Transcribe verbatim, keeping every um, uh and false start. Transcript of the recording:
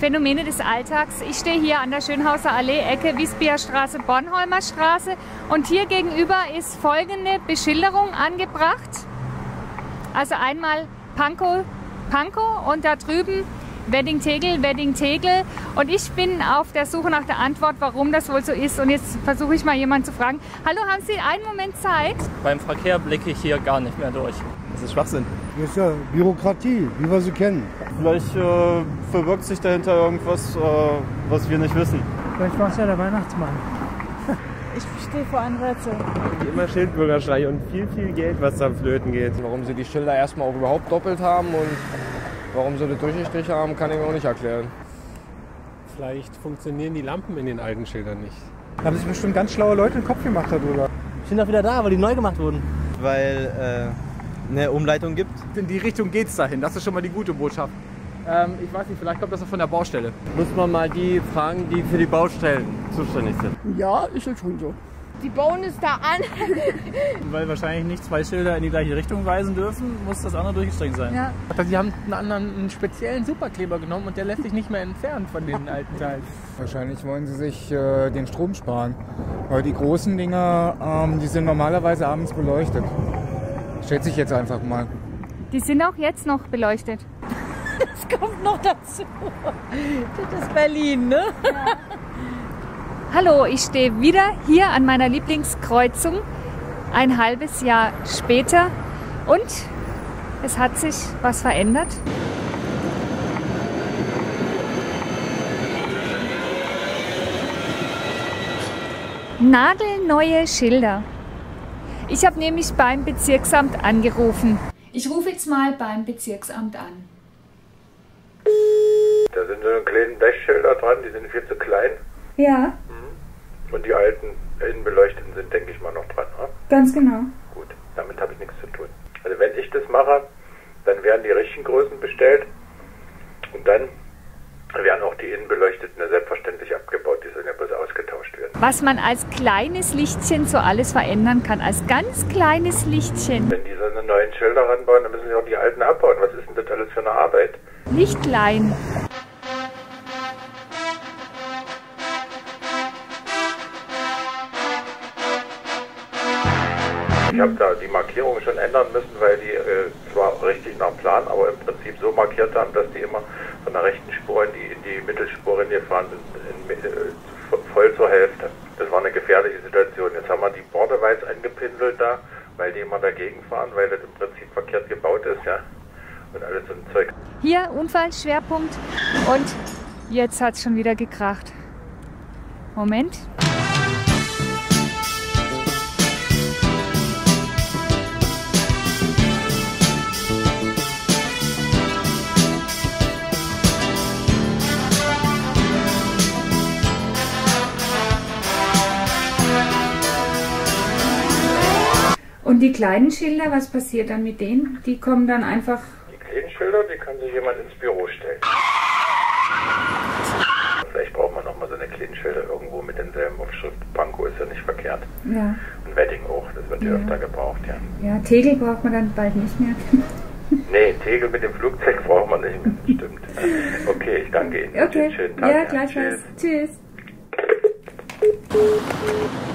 Phänomene des Alltags. Ich stehe hier an der Schönhauser Allee, Ecke Wiesbierstraße, Bornholmer Straße und hier gegenüber ist folgende Beschilderung angebracht. Also einmal Pankow, Pankow und da drüben Wedding-Tegel, Wedding-Tegel. Und ich bin auf der Suche nach der Antwort, warum das wohl so ist. Und jetzt versuche ich mal jemanden zu fragen. Hallo, haben Sie einen Moment Zeit? Beim Verkehr blicke ich hier gar nicht mehr durch. Das ist Schwachsinn. Das ist ja Bürokratie, wie wir sie kennen. Vielleicht äh, verbirgt sich dahinter irgendwas, äh, was wir nicht wissen. Vielleicht war es ja der Weihnachtsmann. Ich stehe vor einem Rätsel. Immer Schildbürgerschei und viel, viel Geld, was da flöten geht. Warum sie die Schilder erstmal auch überhaupt doppelt haben und warum sie das durchsichtig haben, kann ich mir auch nicht erklären. Vielleicht funktionieren die Lampen in den alten Schildern nicht. Da haben sich bestimmt ganz schlaue Leute den Kopf gemacht darüber. Die sind doch wieder da, weil die neu gemacht wurden. Weil äh, eine Umleitung gibt. In die Richtung geht's dahin, das ist schon mal die gute Botschaft. Ähm, ich weiß nicht, vielleicht kommt das noch von der Baustelle. Muss man mal die fragen, die für die Baustellen zuständig sind. Ja, ist es schon so. Die bauen es da an. Weil wahrscheinlich nicht zwei Schilder in die gleiche Richtung weisen dürfen, muss das andere durchgestrichen sein. Ja. Die haben einen anderen, einen speziellen Superkleber genommen und der lässt sich nicht mehr entfernen von den alten Teilen. Wahrscheinlich wollen sie sich äh, den Strom sparen. Weil die großen Dinger, ähm, die sind normalerweise abends beleuchtet. Schätze ich jetzt einfach mal. Die sind auch jetzt noch beleuchtet. Das kommt noch dazu. Das ist Berlin, ne? Ja. Hallo, ich stehe wieder hier an meiner Lieblingskreuzung, ein halbes Jahr später und es hat sich was verändert. Nagelneue Schilder. Ich habe nämlich beim Bezirksamt angerufen. Ich rufe jetzt mal beim Bezirksamt an. Da sind so kleine Blechschilder dran, die sind viel zu klein. Ja. Und die alten Innenbeleuchteten sind, denke ich mal, noch dran. Ne? Ganz genau. Gut, damit habe ich nichts zu tun. Also wenn ich das mache, dann werden die richtigen Größen bestellt und dann werden auch die Innenbeleuchteten selbstverständlich abgebaut. Die sollen ja bloß ausgetauscht werden. Was man als kleines Lichtchen so alles verändern kann, als ganz kleines Lichtchen. Wenn die so eine neuen Schilder ranbauen, dann müssen sie auch die alten abbauen. Was ist denn das alles für eine Arbeit? Lichtlein. Ich habe da die Markierung schon ändern müssen, weil die äh, zwar richtig nach Plan, aber im Prinzip so markiert haben, dass die immer von der rechten Spur in die, in die Mittelspur gefahren sind, in, in, äh, voll zur Hälfte. Das war eine gefährliche Situation. Jetzt haben wir die Borde weiß eingepinselt da, weil die immer dagegen fahren, weil das im Prinzip verkehrt gebaut ist, ja. Und alles so ein Zeug. Hier Unfallschwerpunkt und jetzt hat es schon wieder gekracht. Moment. Und die kleinen Schilder, was passiert dann mit denen? Die kommen dann einfach... Die kleinen Schilder, die kann sich jemand ins Büro stellen. Vielleicht braucht man nochmal so eine kleinen Schilder irgendwo mit denselben Aufschrift. Pankow ist ja nicht verkehrt. Ja. Und Wedding auch, das wird ja, ja öfter gebraucht, ja. Ja, Tegel braucht man dann bald nicht mehr. Nee, Tegel mit dem Flugzeug braucht man nicht mehr, das stimmt. Okay, ich danke Ihnen. Okay, schönen Tag, ja, gleichfalls. Tschüss. Tschüss.